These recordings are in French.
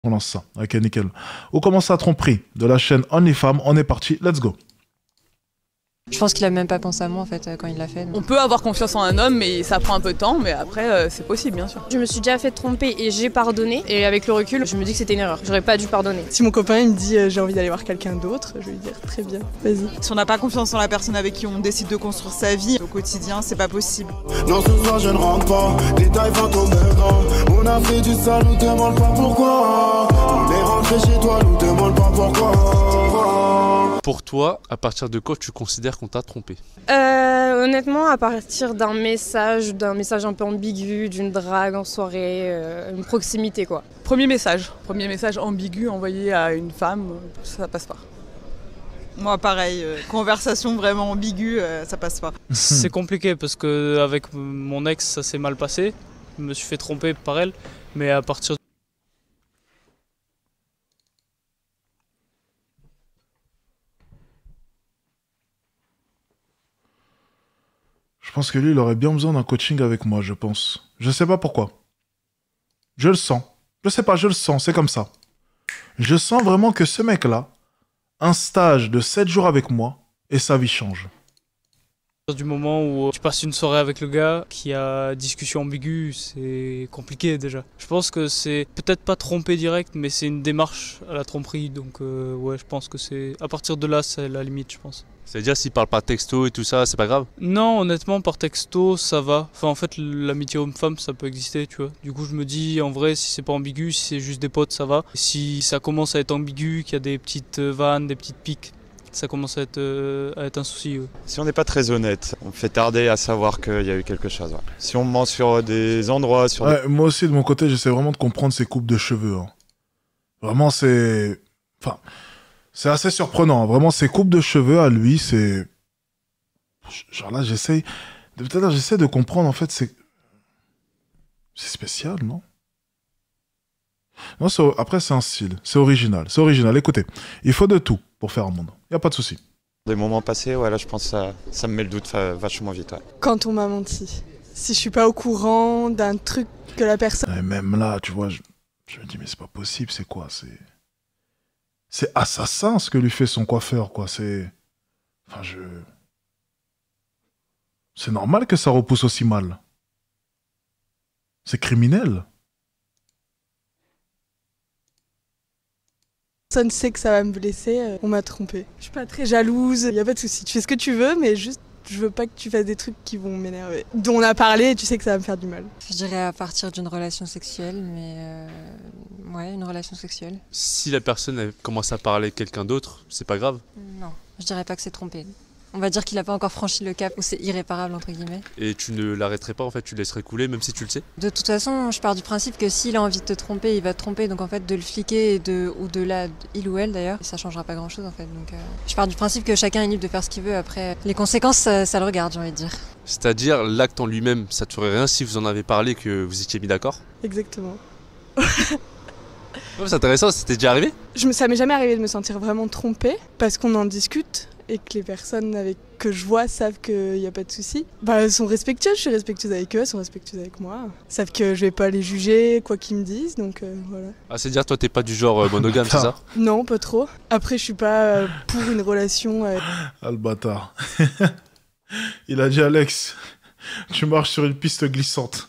On lance ça. Ok, nickel. On commence à tromperie de la chaîne OnlyFans. On est parti. Let's go. Je pense qu'il a même pas pensé à moi en fait quand il l'a fait. On peut avoir confiance en un homme, mais ça prend un peu de temps, mais après c'est possible bien sûr. Je me suis déjà fait tromper et j'ai pardonné. Et avec le recul, je me dis que c'était une erreur. J'aurais pas dû pardonner. Si mon copain il me dit j'ai envie d'aller voir quelqu'un d'autre, je vais lui dire très bien, vas-y. Si on n'a pas confiance en la personne avec qui on décide de construire sa vie, au quotidien, c'est pas possible. Non, ce soir je ne rentre pas, détail fantôme grand. On a fait du sale, nous demande pas pourquoi. On est rentré chez toi, nous demande pas pourquoi. Pour toi, à partir de quand tu considères qu'on t'a trompé? Honnêtement, à partir d'un message un peu ambigu, d'une drague en soirée, une proximité quoi. Premier message ambigu envoyé à une femme, ça passe pas. Moi pareil, conversation vraiment ambiguë, ça passe pas. C'est compliqué parce que avec mon ex ça s'est mal passé, je me suis fait tromper par elle, mais à partir Je pense que lui, il aurait bien besoin d'un coaching avec moi, je pense. Je sais pas pourquoi. Je le sens. Je sais pas, je le sens, c'est comme ça. Je sens vraiment que ce mec-là, un stage de 7 jours avec moi, et sa vie change. du moment où tu passes une soirée avec le gars qui a discussion ambiguë, c'est compliqué déjà. Je pense que c'est peut-être pas tromper direct, mais c'est une démarche à la tromperie, donc ouais, je pense que c'est à partir de là, c'est la limite, je pense. C'est-à-dire s'il parle pas texto et tout ça, c'est pas grave? Non, honnêtement, par texto, ça va. Enfin, en fait, l'amitié homme-femme, ça peut exister, tu vois. Du coup, je me dis, en vrai, si c'est pas ambigu, si c'est juste des potes, ça va. Si ça commence à être ambigu, qu'il y a des petites vannes, des petites piques, ça commence à être un souci. Ouais. Si on n'est pas très honnête, on fait tarder à savoir qu'il y a eu quelque chose. Ouais. Si on ment sur des endroits... Moi aussi, de mon côté, j'essaie vraiment de comprendre ses coupes de cheveux. Hein. Vraiment, c'est... Enfin... C'est assez surprenant, vraiment, ses coupes de cheveux à lui, c'est... Genre là, j'essaie de comprendre, en fait, c'est spécial, non? Non, après, c'est un style, c'est original, écoutez, il faut de tout pour faire un monde, y a pas de souci. Des moments passés, ouais, là, je pense que ça me met le doute vachement vite, ouais. Quand on m'a menti, si je suis pas au courant d'un truc que la personne... Et même là, tu vois, je me dis, mais c'est pas possible, c'est quoi, C'est assassin ce que lui fait son coiffeur, quoi. C'est normal que ça repousse aussi mal. C'est criminel. Personne sait que ça va me blesser, on m'a trompée. Je suis pas très jalouse, y a pas de souci. Tu fais ce que tu veux, mais juste, je veux pas que tu fasses des trucs qui vont m'énerver. Dont on a parlé et tu sais que ça va me faire du mal. Je dirais à partir d'une relation sexuelle, mais ouais, une relation sexuelle. Si la personne elle commence à parler avec quelqu'un d'autre, c'est pas grave? Non, je dirais pas que c'est trompé. On va dire qu'il a pas encore franchi le cap où c'est irréparable entre guillemets. Et tu ne l'arrêterais pas en fait, tu le laisserais couler même si tu le sais? De toute façon, je pars du principe que s'il a envie de te tromper, il va te tromper. Donc en fait, de le fliquer ou de là, il ou elle d'ailleurs, ça changera pas grand chose en fait. Donc je pars du principe que chacun est libre de faire ce qu'il veut. Après, les conséquences, ça le regarde, j'ai envie de dire. C'est-à-dire l'acte en lui-même, ça te ferait rien si vous en avez parlé, que vous étiez mis d'accord? Exactement. C'est intéressant, c'était déjà arrivé? Ça m'est jamais arrivé de me sentir vraiment trompée, parce qu'on en discute et que les personnes que je vois savent qu'il n'y a pas de souci. Bah, elles sont respectueuses, je suis respectueuse avec eux, elles sont respectueuses avec moi. Elles savent que je vais pas les juger, quoi qu'ils me disent, donc voilà. Ah, c'est-à-dire toi t'es pas du genre monogame, c'est ça? Non, pas trop. Après, je suis pas pour une relation... Ah, le bâtard. Il a dit, Alex, tu marches sur une piste glissante.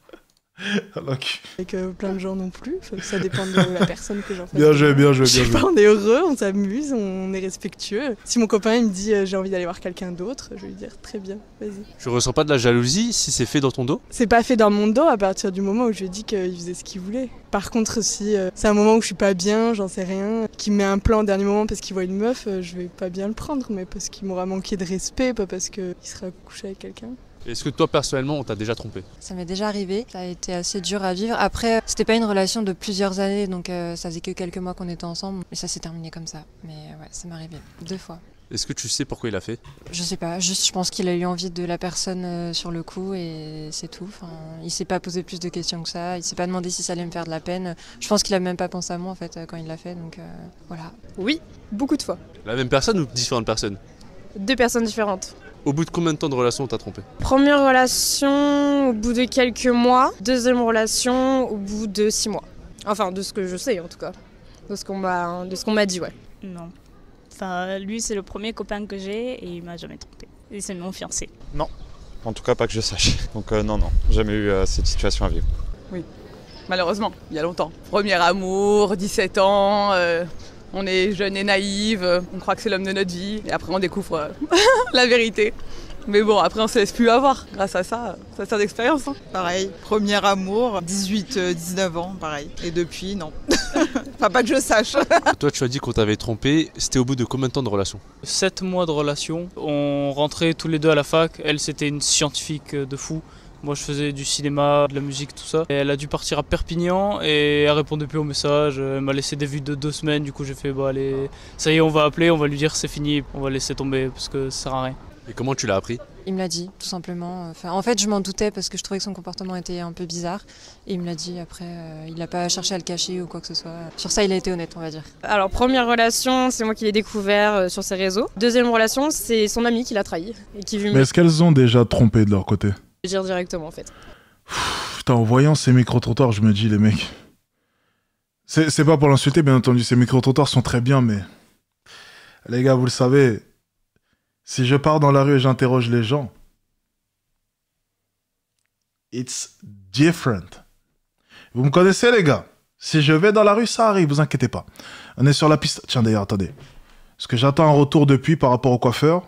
Avec plein de gens non plus, ça dépend de la personne que j'en fais. Bien joué. Je sais pas, on est heureux, on s'amuse, on est respectueux. Si mon copain il me dit j'ai envie d'aller voir quelqu'un d'autre, je vais lui dire très bien, vas-y. Tu ressens pas de la jalousie si c'est fait dans ton dos? C'est pas fait dans mon dos à partir du moment où je lui ai dit qu'il faisait ce qu'il voulait. Par contre, si c'est un moment où je suis pas bien, j'en sais rien, qu'il me met un plan au dernier moment parce qu'il voit une meuf, je vais pas bien le prendre, mais parce qu'il m'aura manqué de respect, pas parce qu'il sera couché avec quelqu'un. Est-ce que toi personnellement on t'a déjà trompé? Ça m'est déjà arrivé, ça a été assez dur à vivre. Après, c'était pas une relation de plusieurs années, donc ça faisait que quelques mois qu'on était ensemble. Et ça s'est terminé comme ça. Mais ouais, ça m'est arrivé 2 fois. Est-ce que tu sais pourquoi il a fait? Je sais pas, juste je pense qu'il a eu envie de la personne sur le coup et c'est tout. Enfin, il s'est pas posé plus de questions que ça, il s'est pas demandé si ça allait me faire de la peine. Je pense qu'il a même pas pensé à moi en fait quand il l'a fait, donc voilà. Oui, beaucoup de fois. La même personne ou différentes personnes? 2 personnes différentes. Au bout de combien de temps de relation on t'a trompé? Première relation au bout de quelques mois, deuxième relation au bout de 6 mois. Enfin, de ce que je sais en tout cas. De ce qu'on m'a dit, ouais. Non. Enfin, lui, c'est le premier copain que j'ai et il m'a jamais trompé. Et c'est mon fiancé. Non. En tout cas, pas que je sache. Donc non, jamais eu cette situation à vivre. Oui, malheureusement, il y a longtemps. Premier amour, 17 ans, on est jeunes et naïfs, on croit que c'est l'homme de notre vie, et après on découvre la vérité. Mais bon, après on se laisse plus avoir. Grâce à ça, ça sert d'expérience. Hein. Pareil, premier amour, 18-19 ans, pareil. Et depuis, non. Enfin, pas que je sache. Toi, tu as dit qu'on t'avait trompé. C'était au bout de combien de temps de relation? 7 mois de relation. On rentrait tous les deux à la fac. Elle, c'était une scientifique de fou. Moi, je faisais du cinéma, de la musique, tout ça. Et elle a dû partir à Perpignan et elle répondait plus aux messages. Elle m'a laissé des vues de 2 semaines. Du coup, j'ai fait, bah allez, ça y est, on va appeler, on va lui dire c'est fini, on va laisser tomber parce que ça sert à rien. Et comment tu l'as appris? Il me l'a dit, tout simplement. Enfin, en fait, je m'en doutais parce que je trouvais que son comportement était un peu bizarre. Et il me l'a dit après, il n'a pas cherché à le cacher ou quoi que ce soit. Sur ça, il a été honnête, on va dire. Alors, première relation, c'est moi qui l'ai découvert sur ses réseaux. Deuxième relation, c'est son ami qui l'a trahi. Et qui Mais est-ce qu'elles ont déjà trompé de leur côté? Je vais dire directement, en fait. Putain, en voyant ces micro-trottoirs, je me dis, les mecs... C'est pas pour l'insulter, bien entendu. Ces micro-trottoirs sont très bien, mais... Les gars, vous le savez... Si je pars dans la rue et j'interroge les gens, it's different. Vous me connaissez, les gars? Si je vais dans la rue, ça arrive, vous inquiétez pas. On est sur la piste. Tiens, d'ailleurs, attendez. Parce que j'attends un retour depuis par rapport au coiffeur.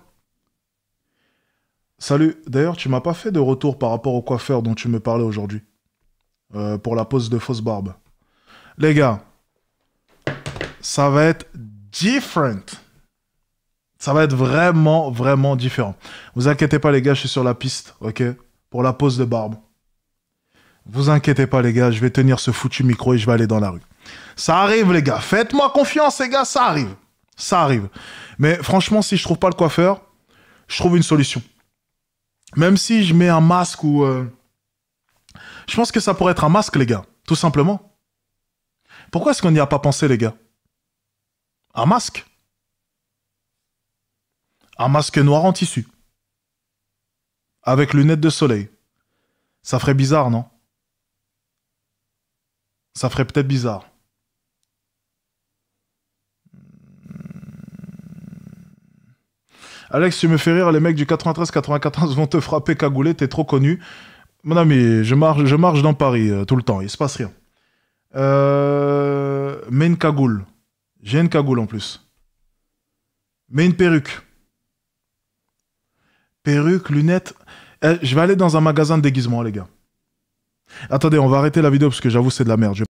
Salut. D'ailleurs, tu m'as pas fait de retour par rapport au coiffeur dont tu me parlais aujourd'hui. Pour la pose de fausse barbe. Les gars, ça va être different. Ça va être vraiment, vraiment différent. Vous inquiétez pas, les gars, je suis sur la piste, ok? Pour la pose de barbe. Vous inquiétez pas, les gars, je vais tenir ce foutu micro et je vais aller dans la rue. Ça arrive, les gars. Faites-moi confiance, les gars, ça arrive. Ça arrive. Mais franchement, si je trouve pas le coiffeur, je trouve une solution. Même si je mets un masque ou... Je pense que ça pourrait être un masque, les gars. Tout simplement. Pourquoi est-ce qu'on n'y a pas pensé, les gars? Un masque? Un masque noir en tissu. Avec lunettes de soleil. Ça ferait bizarre, non? Ça ferait peut-être bizarre. Alex, tu me fais rire, les mecs du 93-94 vont te frapper cagoulé, t'es trop connu. Mon ami, je marche dans Paris tout le temps, il se passe rien. Mets une cagoule. J'ai une cagoule en plus. Mets une perruque. Perruque, lunettes. Je vais aller dans un magasin de déguisement, les gars. Attendez, on va arrêter la vidéo parce que j'avoue, c'est de la merde.